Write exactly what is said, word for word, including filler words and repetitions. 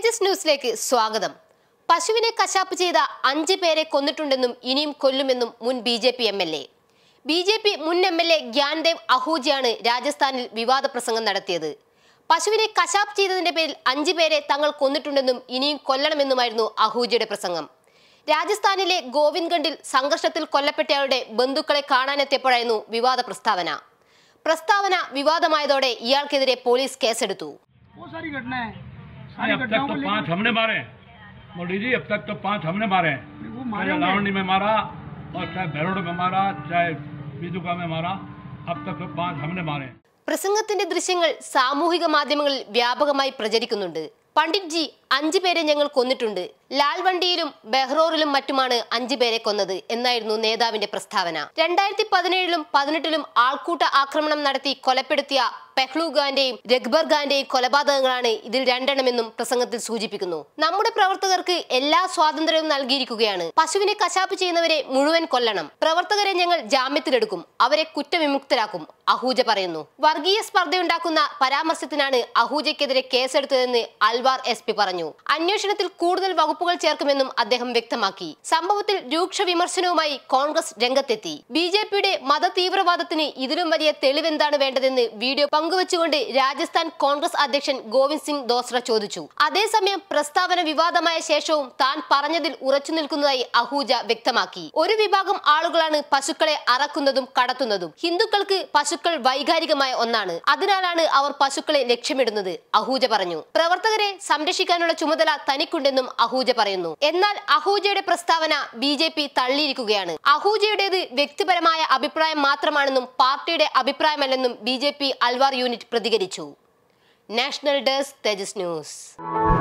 തേജസ് ന്യൂസിലേക്ക് സ്വാഗതം. പശുവിനെ കശാപ്പ് ചെയ്ത അഞ്ച് പേരെ കൊന്നിട്ടുണ്ടെന്നും ഇനിയും കൊല്ലുമെന്നും മുൻ B J P M L A B J P മുൻ എം എൽ എ ഗ്യാൻദേവ് അഹൂജയാണ് രാജസ്ഥാനിൽ വിവാദ പ്രസംഗം നടത്തിയത്. പശുവിനെ കശാപ്പ് ചെയ്തതിന്റെ പേരിൽ അഞ്ച് പേരെ തങ്ങൾ കൊന്നിട്ടുണ്ടെന്നും ഇനിയും കൊല്ലണമെന്നുമായിരുന്നു അഹൂജയുടെ പ്രസംഗം. രാജസ്ഥാനിലെ ഗോവിന്ദ്ഗഡിൽ സംഘർഷത്തിൽ കൊല്ലപ്പെട്ടയാളുടെ ബന്ധുക്കളെ കാണാനെത്തിയപ്പോഴായിരുന്നു വിവാദ പ്രസ്താവന. പ്രസ്താവന വിവാദമായതോടെ ഇയാൾക്കെതിരെ പോലീസ് കേസെടുത്തു. अब तक तो पांच हमने मारे मोदी जी, अब तक तो पांच हमने मारे हैं. चाहे लावणी में मारा और चाहे भैरोड में मारा, चाहे बिजुका में मारा, अब तक तो पांच हमने मारे. പ്രസംഗത്തിന്റെ ദൃശ്യങ്ങൾ സാമൂഹിക മാധ്യമങ്ങളിൽ വ്യാപകമായി പ്രചരിക്കുന്നുണ്ട്. പണ്ഡിറ്റ് ജി, അഞ്ചു പേരെ ഞങ്ങൾ കൊന്നിട്ടുണ്ട്. ലാൽവണ്ടിയിലും ബെഹ്റോറിലും മറ്റുമാണ് അഞ്ചു പേരെ കൊന്നത് എന്നായിരുന്നു നേതാവിന്റെ പ്രസ്താവന. രണ്ടായിരത്തി പതിനേഴിലും പതിനെട്ടിലും ആൾക്കൂട്ട ആക്രമണം നടത്തി കൊലപ്പെടുത്തിയ പെഹ്ലു ഖാന്റെയും രഘ്ബർ ഖാന്റെയും കൊലപാതകങ്ങളാണ് ഇതിൽ രണ്ടെണ്ണമെന്നും പ്രസംഗത്തിൽ സൂചിപ്പിക്കുന്നു. നമ്മുടെ പ്രവർത്തകർക്ക് എല്ലാ സ്വാതന്ത്ര്യവും നൽകിയിരിക്കുകയാണ്. പശുവിനെ കശാപ്പ് ചെയ്യുന്നവരെ മുഴുവൻ കൊല്ലണം. പ്രവർത്തകരെ ഞങ്ങൾ ജാമ്യത്തിലെടുക്കും, അവരെ കുറ്റവിമുക്തരാക്കും, അഹൂജ പറയുന്നു. വർഗീയ സ്പർദ്ധയുണ്ടാക്കുന്ന പരാമർശത്തിനാണ് അഹൂജയ്ക്കെതിരെ കേസെടുത്തതെന്ന് അൽവാർ എസ് പി പറഞ്ഞു. അന്വേഷണത്തിൽ കൂടുതൽ വകുപ്പുകൾ ചേർക്കുമെന്നും അദ്ദേഹം വ്യക്തമാക്കി. സംഭവത്തിൽ രൂക്ഷ വിമർശനവുമായി കോൺഗ്രസ് രംഗത്തെത്തി. ബി ജെ പിയുടെ മത തീവ്രവാദത്തിന് ഇതിലും വലിയ തെളിവെന്താണ് വേണ്ടതെന്ന് വീഡിയോ പങ്കുവച്ചുകൊണ്ട് രാജസ്ഥാൻ കോൺഗ്രസ് അധ്യക്ഷൻ ഗോവിന്ദ് സിംഗ് ദോസ്ര ചോദിച്ചു. അതേസമയം പ്രസ്താവന വിവാദമായ ശേഷവും താൻ പറഞ്ഞതിൽ ഉറച്ചു നിൽക്കുന്നതായി അഹൂജ വ്യക്തമാക്കി. ഒരു വിഭാഗം ആളുകളാണ് പശുക്കളെ അറക്കുന്നതും കടത്തുന്നതും. ഹിന്ദുക്കൾക്ക് പശുക്കൾ വൈകാരികമായ ഒന്നാണ്, അതിനാലാണ് അവർ പശുക്കളെ ലക്ഷ്യമിടുന്നത്, അഹൂജ പറഞ്ഞു. പ്രവർത്തകരെ സംരക്ഷിക്കാനുള്ള ചുമതല തനിക്കുണ്ടെന്നും അഹൂജ പറയുന്നു. എന്നാൽ അഹൂജയുടെ പ്രസ്താവന ബി ജെ പി തള്ളിയിരിക്കുകയാണ്. അഹൂജയുടേത് വ്യക്തിപരമായ അഭിപ്രായം മാത്രമാണെന്നും പാർട്ടിയുടെ അഭിപ്രായമല്ലെന്നും B J P Alwar unit പ്രതികരിച്ചു. National desk, Tejas news.